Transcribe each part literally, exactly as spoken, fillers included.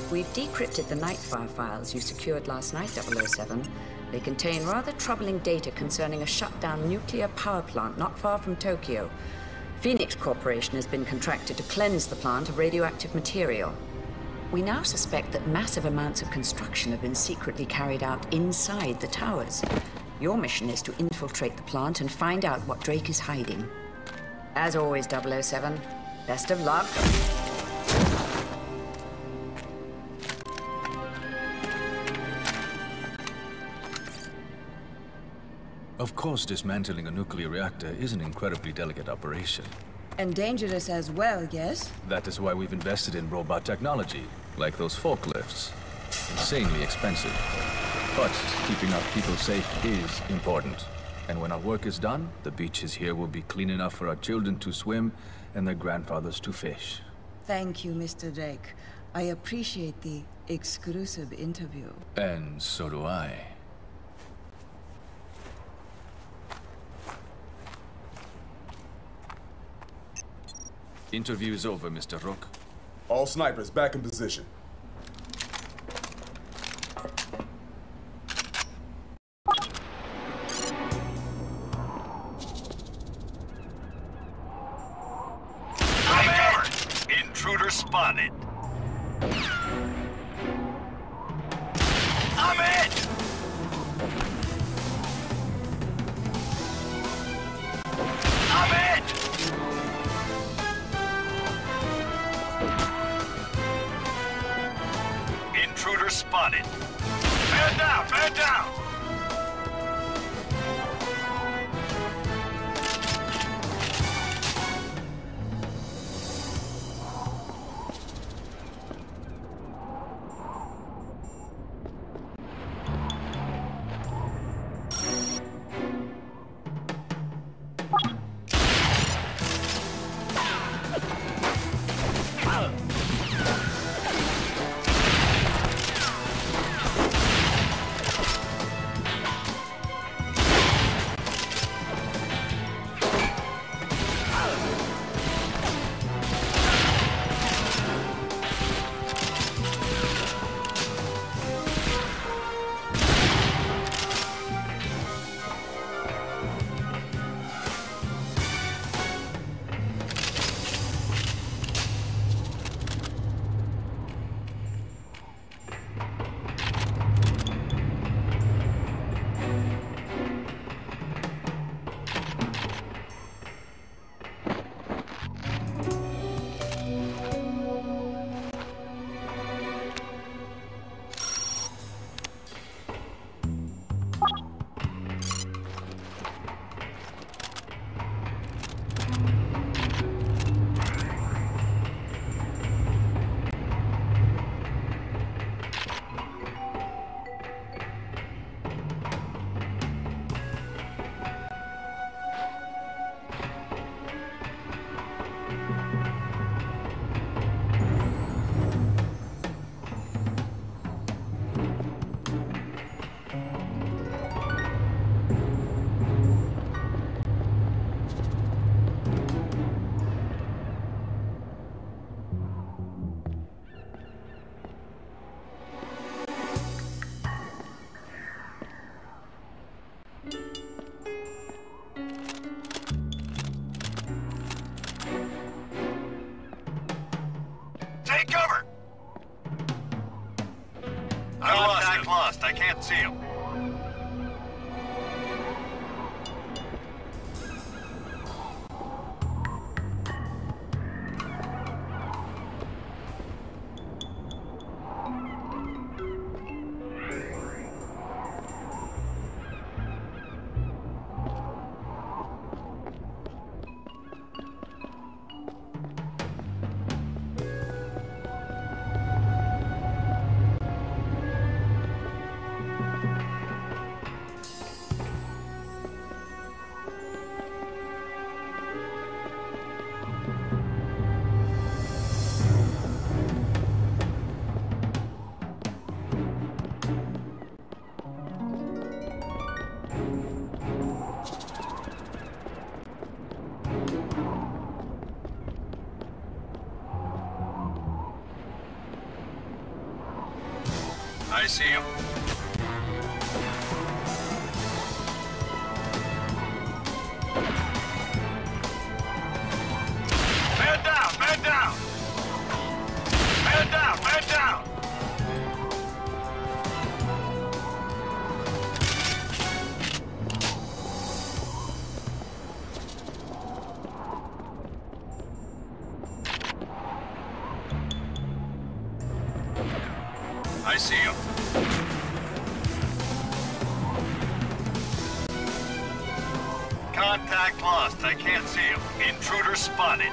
We've decrypted the Nightfire files you secured last night, double oh seven. They contain rather troubling data concerning a shut-down nuclear power plant not far from Tokyo. Phoenix Corporation has been contracted to cleanse the plant of radioactive material. We now suspect that massive amounts of construction have been secretly carried out inside the towers. Your mission is to infiltrate the plant and find out what Drake is hiding. As always, double oh seven, best of luck. Of course, dismantling a nuclear reactor is an incredibly delicate operation. And dangerous as well, yes? That is why we've invested in robot technology, like those forklifts. Insanely expensive. But keeping our people safe is important. And when our work is done, the beaches here will be clean enough for our children to swim and their grandfathers to fish. Thank you, Mister Drake. I appreciate the exclusive interview. And so do I. Interview is over, Mister Rook. All snipers back in position. High cover! Intruder spotted. I'm hit! I'm hit! Intruder spotted. Man down, man down! Take cover! I lost him. Lost. I can't see him. I see him. Man down, man down! Man down, man down! I see him. Contact lost. I can't see him. Intruder spotted.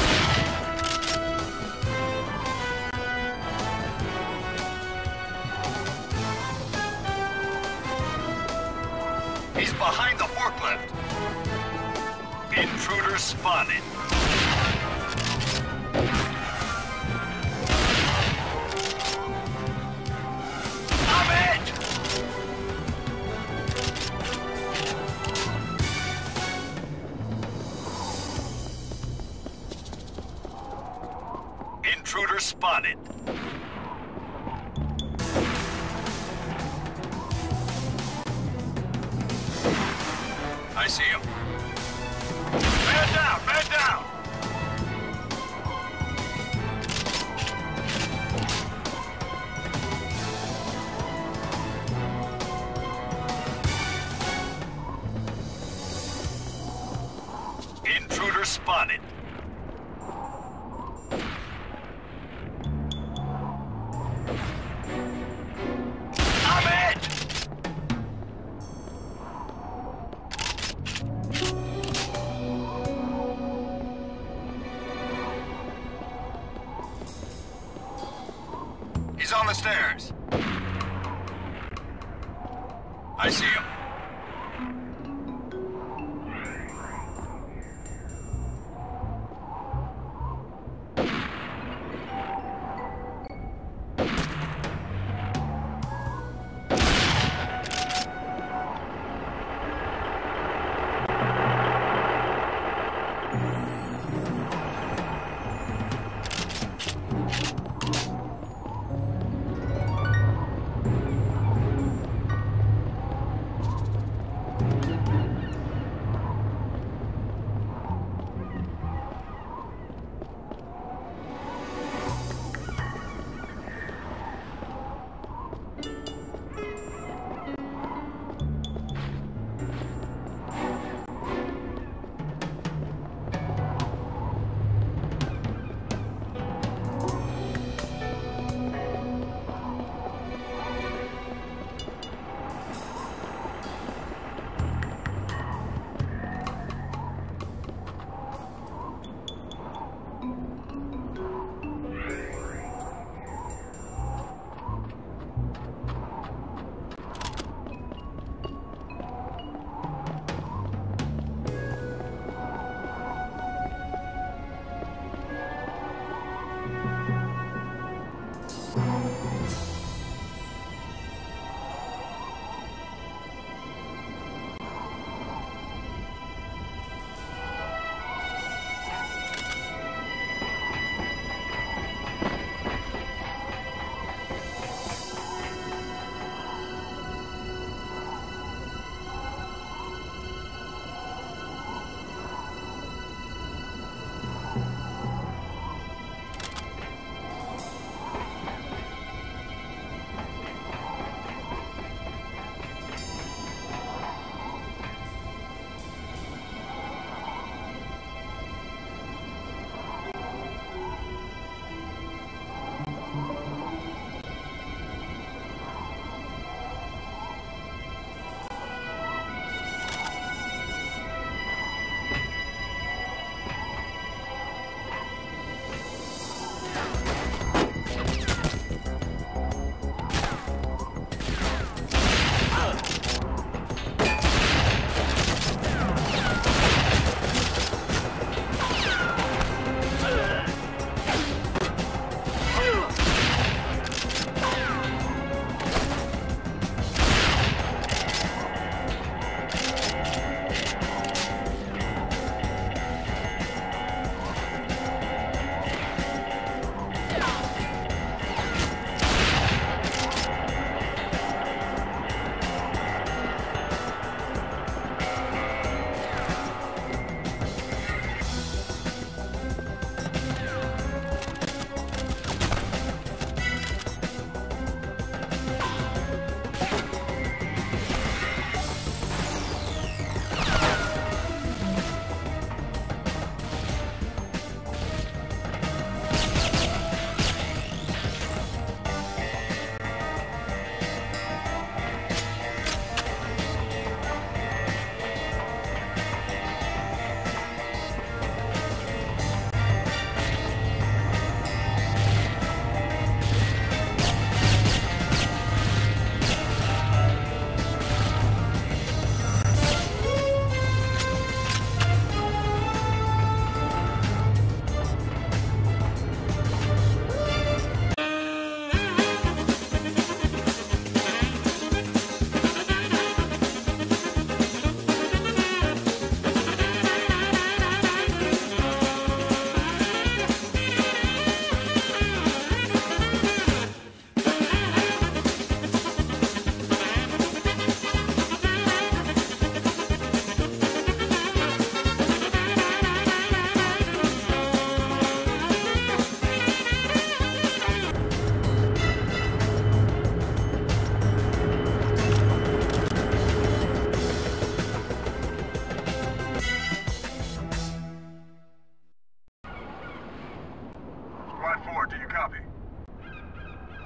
He's behind the forklift. Intruder spotted. I'm it! Intruder spotted. I see him. Man down, man down! Intruder spotted. I'm it! He's on the stairs. I see him.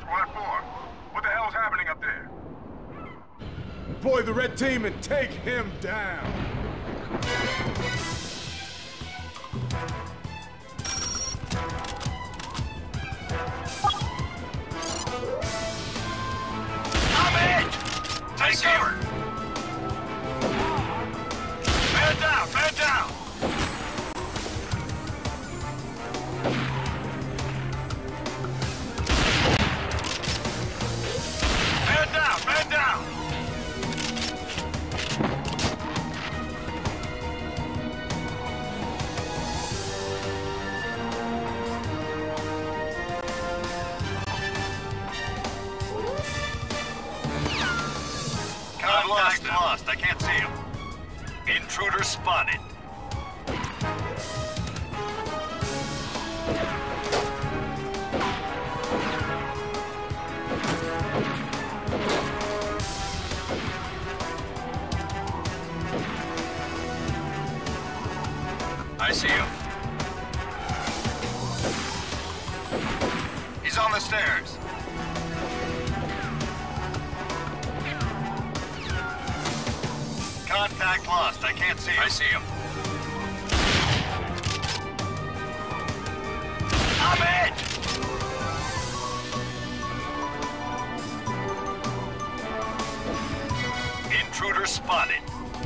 Squad four. What the hell's happening up there? Deploy the red team and take him down. I'm hit! Take cover! Man down, man down! Man down, man down! Contact lost. I can't see him. Intruder spotted. I see him. He's on the stairs. Contact lost. I can't see him. I see him. I'm hit! Intruder spotted.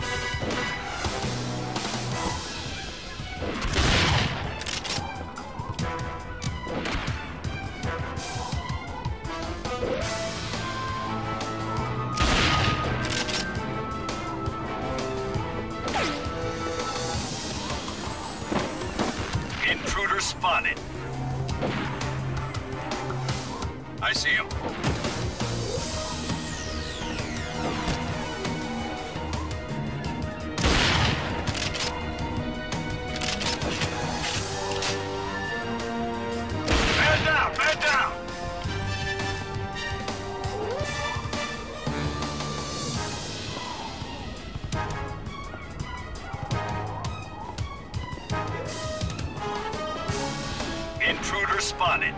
Intruder spotted. I see him. Man down, man down! Intruder spotted.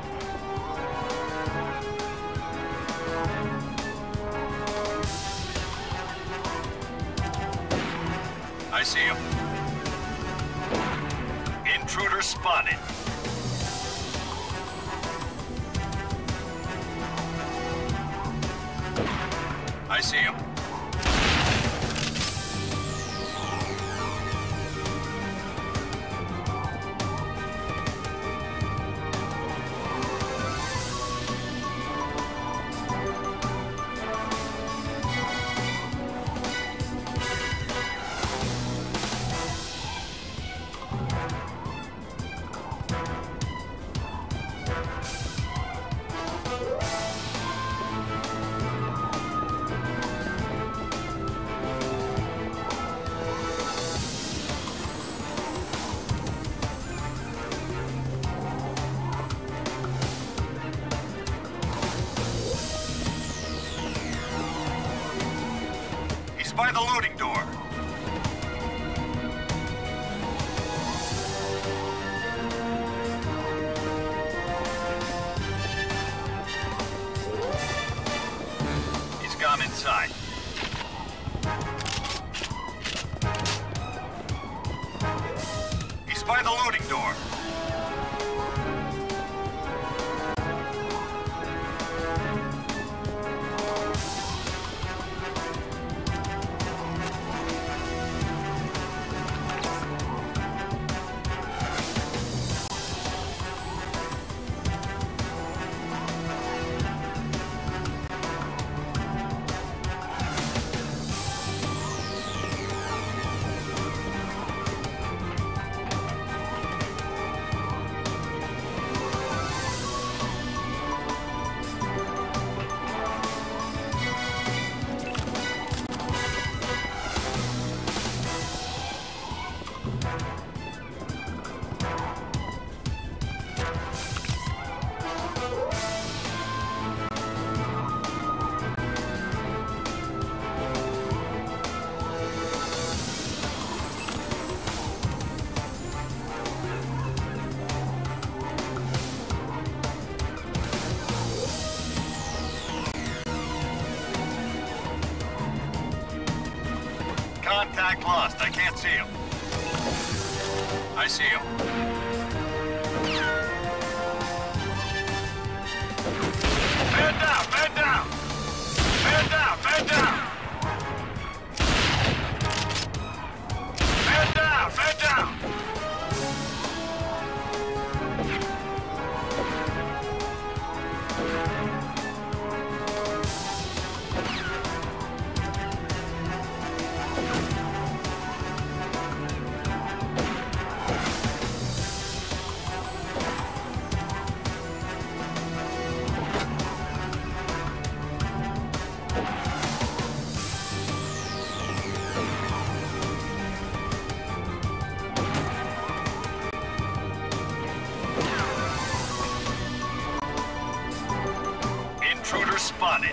I see him. Intruder spotted. I see him. By the loading door. He's gone inside. He's by the loading door. Contact lost. I can't see him. I see him. Man down, man down! Man down, man down! Man down, man down! Intruder spotted.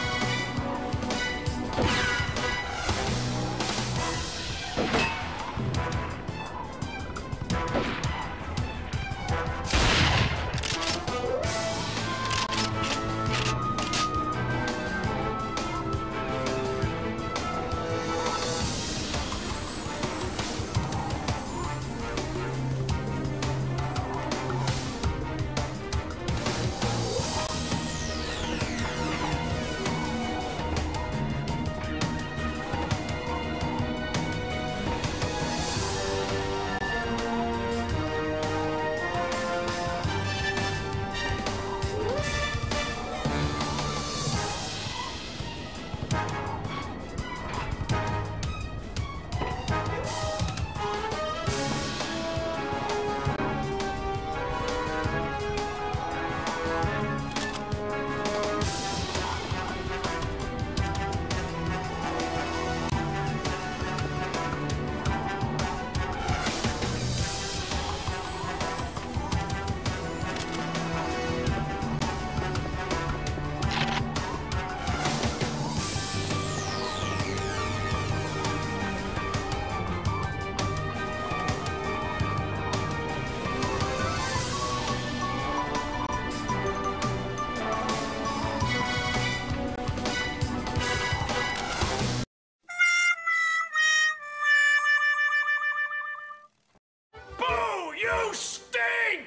You stink!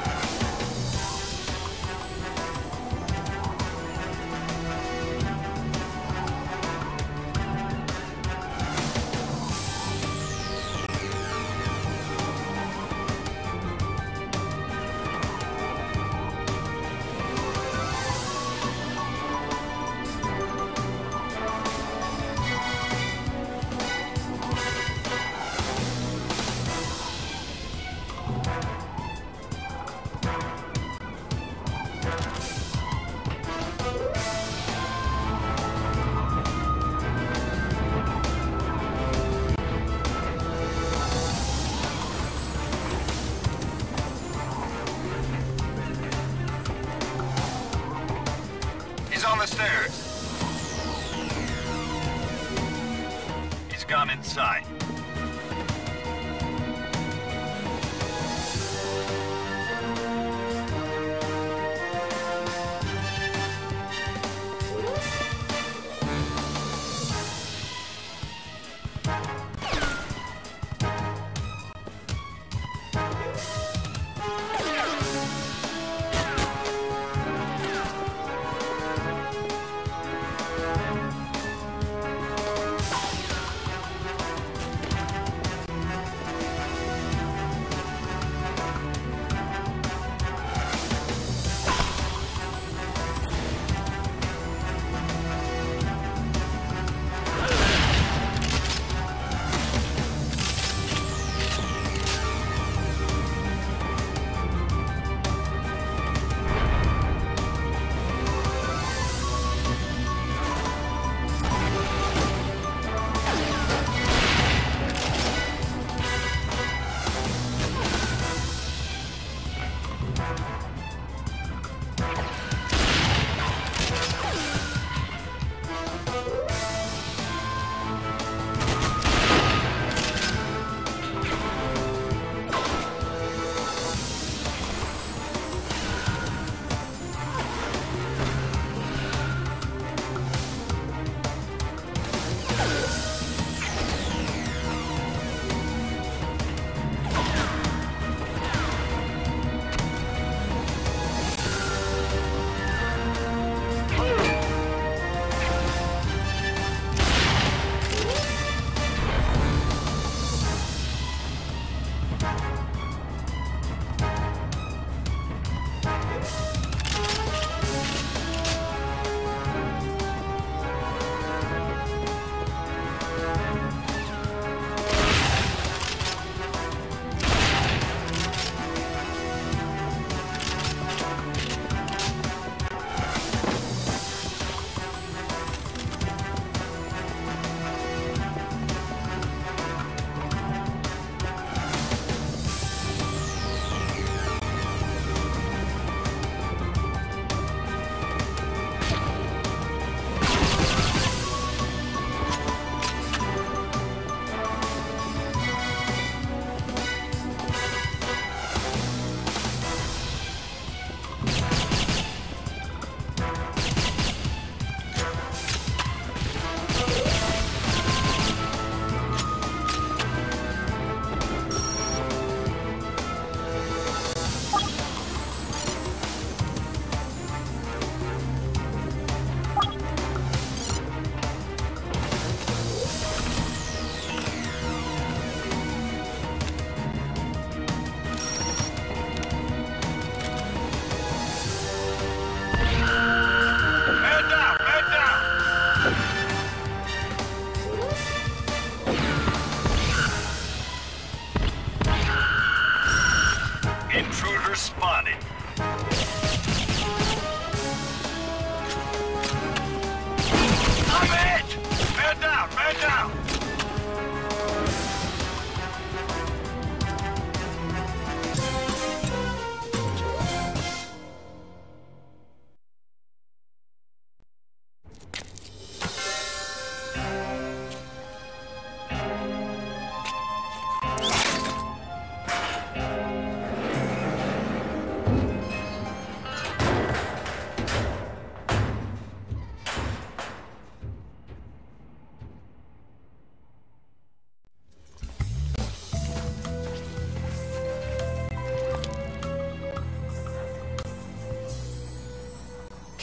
On the stairs. He's gone inside.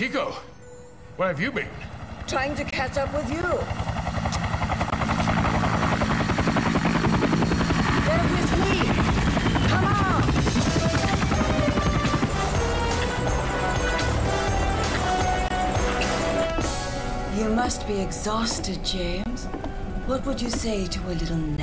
Kiko, where have you been? Trying to catch up with you. They're with me. Come on. You must be exhausted, James. What would you say to a little nap?